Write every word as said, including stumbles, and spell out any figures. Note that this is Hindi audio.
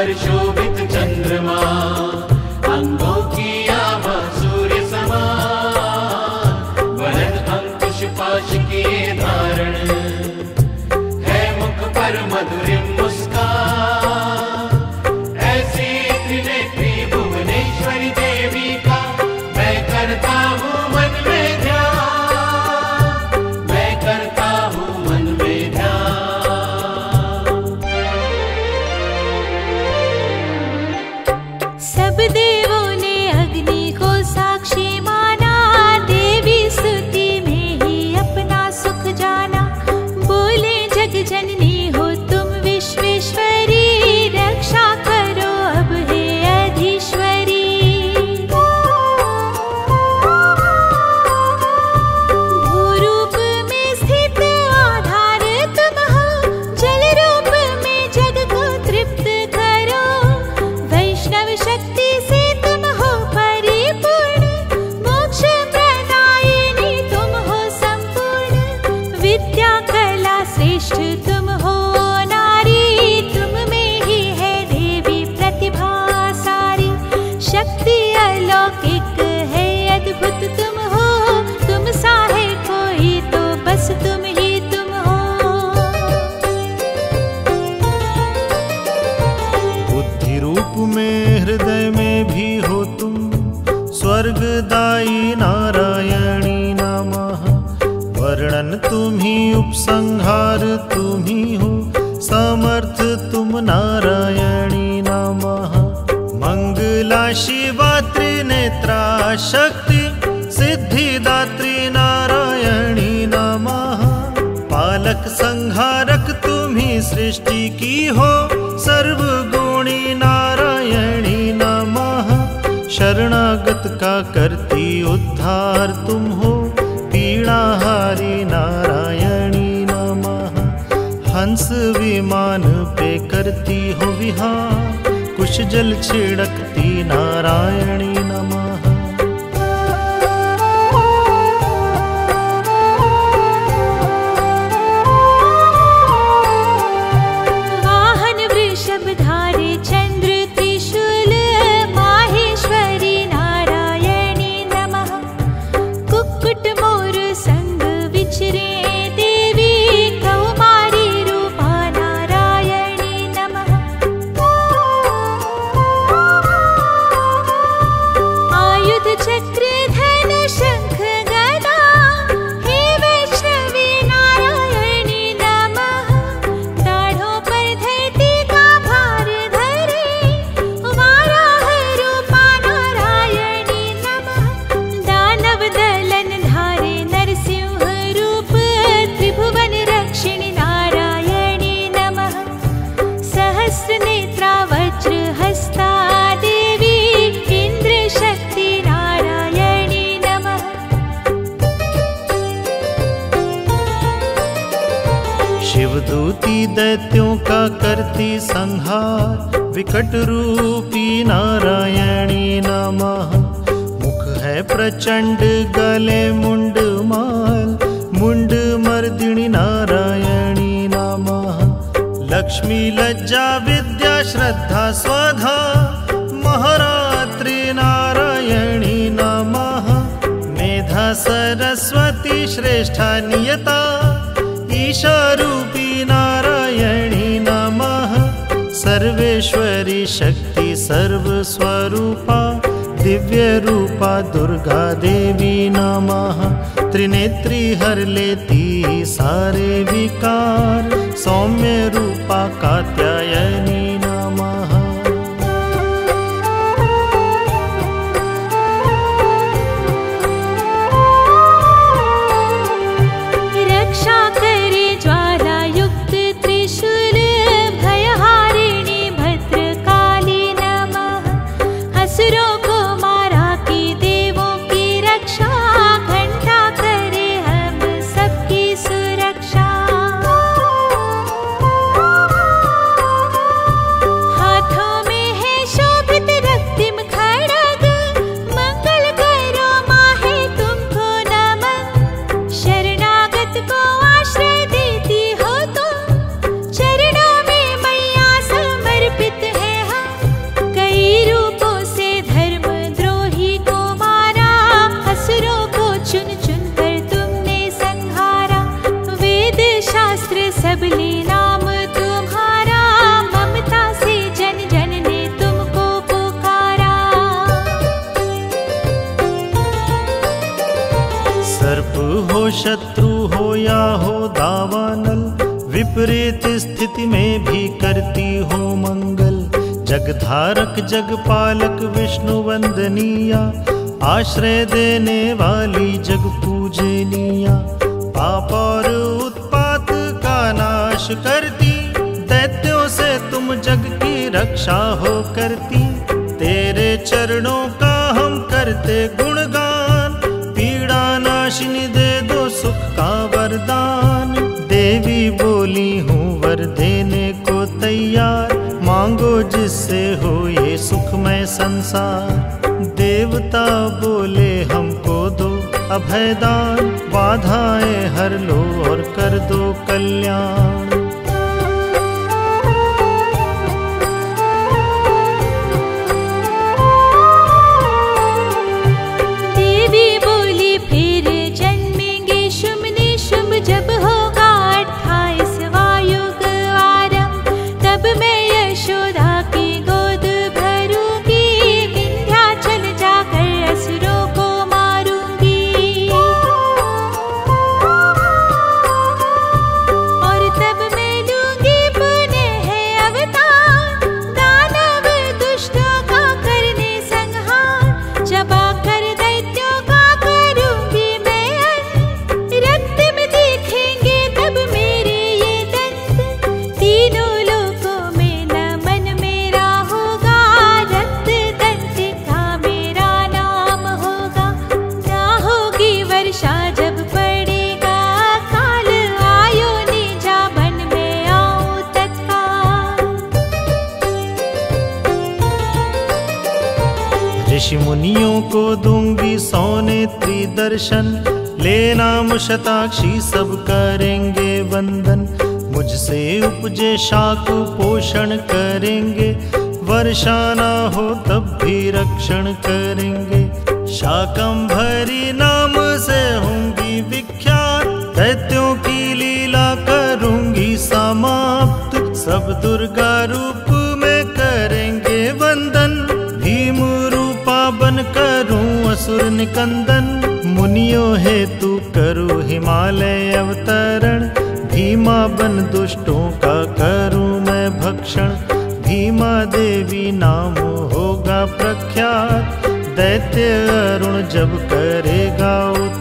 पर शोभित चंद्रमा, अंगों की आभा सूर्य समान, वरद अंकुश पाश किए धारण, है मुख पर मधुरिम मुस्कान। ऐसी त्रिनेत्री भुवनेश्वरी देवी का मैं करता हूँ मन में ध्यान, मैं करता हूँ मन में ध्यान। सब देवों ने अग्नि को साक्षी माना, देवी स्तुति में ही अपना सुख जाना। बोले जग जननी हो तुम विश्वेश्वरी, रक्षा करो अब हे अधीश्वरी। भूरूप में स्थित आधार तुम हो, जल रूप में जग को तृप्त करो। वैष्णव शक्ति से तुम हो परिपूर्ण, मोक्ष प्रदायिनी तुम हो संपूर्ण। विद्या कला श्रेष्ठ तुम हो नारी, तुम में ही है देवी प्रतिभा सारी। शक्ति अलौकिक है अद्भुत तुम हो, तुम सा है कोई तो बस तुम ही तुम हो। बुद्धि रूप में हृदय में भी हो तुम, स्वर्गदायी नारायणी नमः। वर्णन तुम ही उपसंहार तुम ही हो, समर्थ तुम नारायणी नमः। मंगला शिवा त्रिनेत्रा शक्ति, सिद्धिदात्री नारायणी नमः। पालक संहारक तुम ही सृष्टि की हो, सर्वगुणी नारायणी नमः। शरणागत का करती उद्धार तुम हो, पीड़ाहारी नारायणी नमः। हंस विमान पे करती हो विहार, कुश जल छिड़कती नारायणी नमः। वाहन वृषभ धारे चंद्र त्रिशूल, माहेश्वरी नारायणी नमः। कुक्कुट मोर संग विचरे देवी, कौमारी रूपा नारायणी नमः। आयुध चक्र धन शंख गदा, हे वैष्णवी नारायणी नमः। दाढ़ों पर धरती का भार धरे, वाराह रूपा नारायणी नमः। दानव दलन धारे नरसिंह रूप, त्रिभुवन रक्षिणी नारायणी नमः। सहस्र नेत्रा वज्र हस्ता देवी, इंद्र शक्ति नारायणी नमः। शिवदूती दैत्यों का करती संहार, विकट रूपी नारायणी नमः। मुख है प्रचंड गले मुंड माल, मुंड मर्दिनी नारायणी नमः। लक्ष्मी लज्जा विद्या श्रद्धा स्वधा, महारात्रि नारायणी नमः। मेधा सरस्वती श्रेष्ठा नियता, ईशा रूपी नारायणी नमः। सर्वेश्वरी शक्ति सर्वस्वरूपा, दिव्य रूपा दुर्गा देवी नमः। त्रिनेत्री हर लेती सारे विकार, सौम्य रूपा कात्यायनी नमः। रक्षा करे ज्वाला युक्त त्रिशूल, भयहारिणी भद्रकाली नमः। असुरों को मारा की देवों की रक्षा, घंटा करे हम सबकी सुरक्षा। सर्प हो शत्रु हो या हो दावानल, विपरीत स्थिति में भी करती हो मंगल। जगधारक जगपालक विष्णु वंदनीया, आश्रय देने वाली जग पूजनीया। पाप और उत्पात का नाश करती, दैत्यों से तुम जग की रक्षा हो करती। तेरे चरणों का हम करते गुणगान, पीड़ा नाशिनी दे दो सुख का वरदान। देवी बोली हूँ वर देने को तैयार, मांगो जिससे हो ये सुखमय संसार। देवता बोले हमको दो अभयदान, बाधाएं हर लो और कर दो कल्याण। देवी बोली फिर जन्मेंगे शुभ निशुभ, जब होगा अट्ठाईसवां युग आरंभ, तब मैं यशोदा की गोद भरूंगी, विंध्याचल जाकर असुरों को मारूंगी। और तब मैं लूंगी पुनः अवतार, दानव दुष्टों का करने संहार। जब आकर दैत्यों का करूंगी मैं अंत, रक्त में दिखेंगे तब मेरे ये दंत। तीनों लोकों में नमन मेरा होगा, रक्त दंत का मेरा नाम होगा। ना होगी वर्षा जब पड़ेगा काल, आयो निजा बन में आऊं तत्काल। ऋषि मुनियों को दूंगी सौनेत्री दर्शन, लेना शताक्षी सब करेंगे वंदन। मुझसे उपजे शाक पोषण करेंगे, वर्षा ना हो तब भी रक्षण करेंगे। शाकंभरी नाम से होंगी विख्यात, दैत्यों की लीला करूंगी समाप्त। सब दुर्गा रूप में करेंगे वंदन, भीम रूपा बन करूं असुर निकंदन। मुनियों हेतु करूं हिमालय अवतरण, भीमा बन दुष्टों का करूं मैं भक्षण। भीमा देवी नाम होगा प्रख्यात, दैत्य अरुण जब करेगा